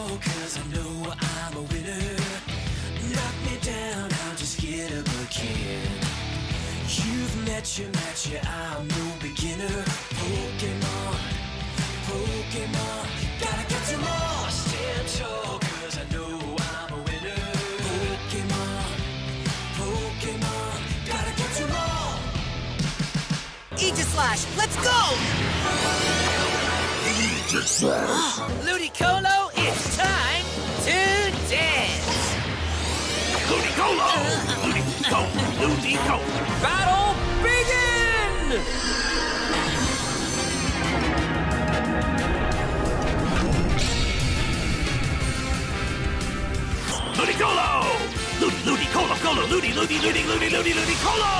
cause I know I'm a winner. Knock me down, I'll just get up again. You've met your match, yeah, I'm no beginner. Pokemon, Pokemon, gotta catch 'em all. I stand tall cause I know I'm a winner. Pokemon, Pokemon, gotta catch 'em all. Aegislash, let's go! Aegislash! Ludicolo, it's time to dance! Ludicolo! Ludicolo! Battle begin! Ludicolo! Ludicolo, colo, Ludicolo!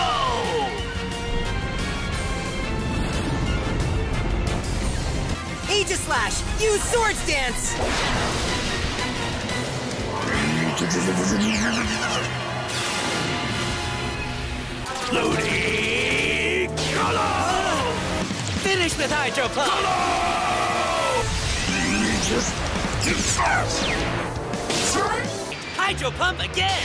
Aegislash, use Swords Dance! Ludicolo! Finish with Hydro Pump! Hydro Pump again!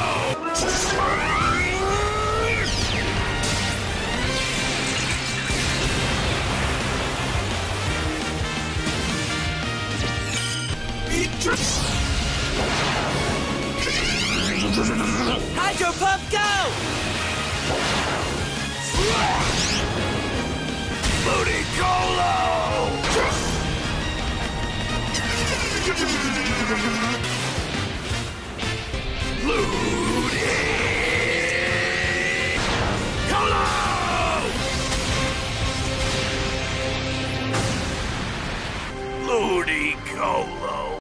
Hydro Pump, go! Ludicolo!